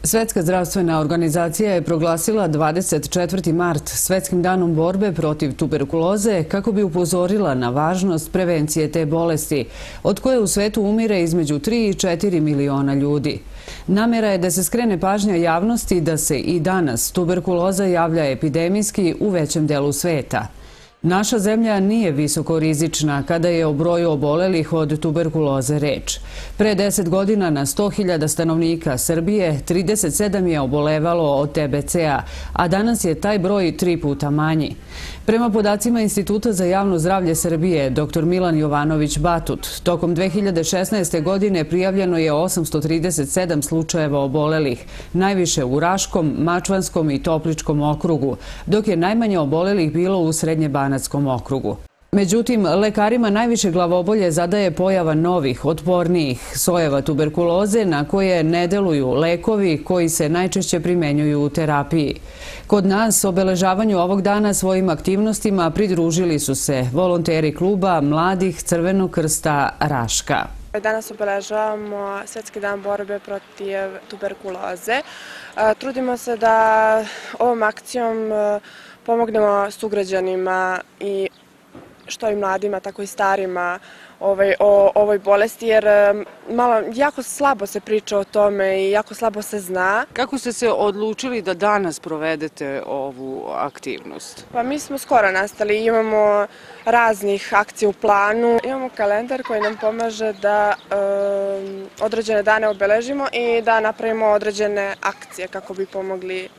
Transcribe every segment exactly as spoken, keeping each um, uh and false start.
Svetska zdravstvena organizacija je proglasila dvadeset četvrti mart Svetskim danom borbe protiv tuberkuloze kako bi upozorila na važnost prevencije te bolesti, od koje u svetu umire između tri i četiri miliona ljudi. Namjera je da se skrene pažnja javnosti da se i danas tuberkuloza javlja epidemijski u većem delu sveta. Naša zemlja nije visokorizična kada je o broju obolelih od tuberkuloze reč. Pre deset godina na sto hiljada stanovnika Srbije trideset sedam je obolevalo od T B C-a, a danas je taj broj tri puta manji. Prema podacima Instituta za javno zdravlje Srbije, doktor Milan Jovanović Batut, tokom dve hiljade šesnaeste. godine prijavljeno je osamsto trideset sedam slučajeva obolelih, najviše u Raškom, Mačvanskom i Topličkom okrugu, dok je najmanje obolelih bilo u Srednjebanatskom okrugu. Međutim, lekarima najviše glavobolje zadaje pojava novih, otpornijih sojeva tuberkuloze na koje ne deluju lekovi koji se najčešće primenjuju u terapiji. Kod nas obeležavanju ovog dana svojim aktivnostima pridružili su se volonteri kluba Mladih Crvenog krsta Raška. Danas obeležavamo Svetski dan borbe protiv tuberkuloze. Trudimo se da ovom akcijom pomognemo sugrađanima i što i mladima, tako i starima ovaj, o ovoj bolesti, jer malo, jako slabo se priča o tome i jako slabo se zna. Kako ste se odlučili da danas provedete ovu aktivnost? Pa mi smo skoro nastali, imamo raznih akcija u planu. Imamo kalendar koji nam pomaže da e, određene dane obeležimo i da napravimo određene akcije kako bi pomogli e,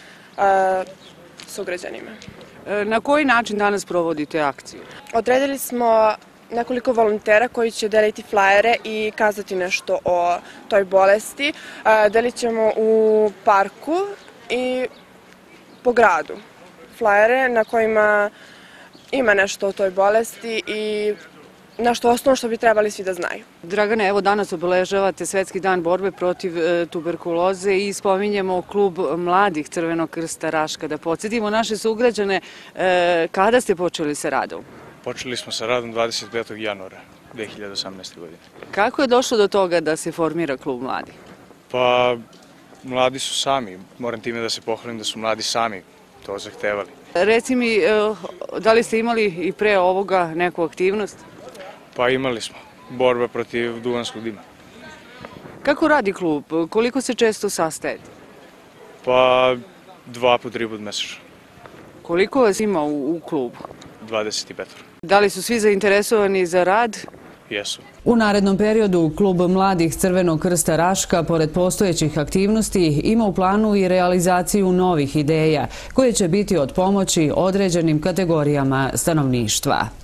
sugrađanima. Na koji način danas provodite akciju? Odredili smo nekoliko volontera koji će deliti flajere i kazati nešto o toj bolesti. Delit ćemo u parku i po gradu flajere na kojima ima nešto o toj bolesti i nešto osnovno što bi trebali svi da znaju. Dragane, evo danas obeležavate Svetski dan borbe protiv e, tuberkuloze i spominjemo klub Mladih Crvenog krsta Raška. Da podsjetimo naše sugrađane, e, kada ste počeli sa radom? Počeli smo sa radom dvadeset petog januara dve hiljade osamnaeste. godine. Kako je došlo do toga da se formira klub Mladih? Pa, mladi su sami. Moram time da se pohvalim da su mladi sami to zahtevali. Reci mi, e, da li ste imali i pre ovoga neku aktivnost? Pa imali smo. Borba protiv duvanskog dima. Kako radi klub? Koliko se često sastajete? Pa dva po tri put mesečno. Koliko vas ima u, u klubu? dvadeset pet. Da li su svi zainteresovani za rad? Jesu. U narednom periodu klub Mladih Crvenog krsta Raška, pored postojećih aktivnosti, ima u planu i realizaciju novih ideja koje će biti od pomoći određenim kategorijama stanovništva.